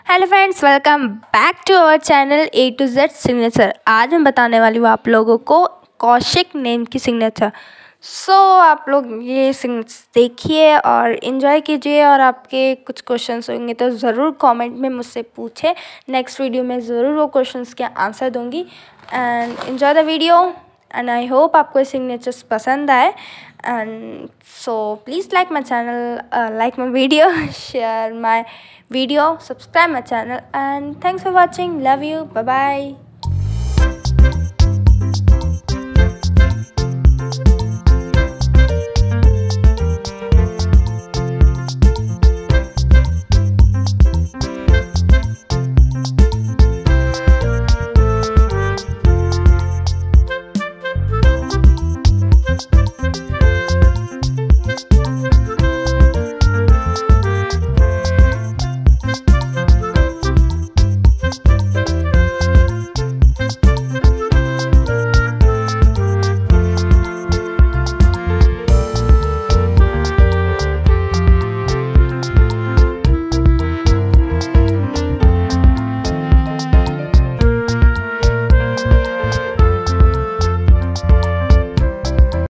Hello friends, welcome back to our channel A to Z signature. आज मैं बताने वाली हूँ आप लोगों को कौशिक नेम की सिग्नेचर। आप लोग ये सिग्नेचर देखिए और इन्जॉय कीजिए, और आपके कुछ क्वेश्चंस होंगे तो ज़रूर कमेंट में मुझसे पूछें। नेक्स्ट वीडियो में ज़रूर वो क्वेश्चंस के आंसर दूंगी। And enjoy the video, and I hope आपको ये सिग्नेचर्स पसंद आए। And so please like my channel, like my video, share my video, subscribe my channel, and thanks for watching. Love you. Bye bye.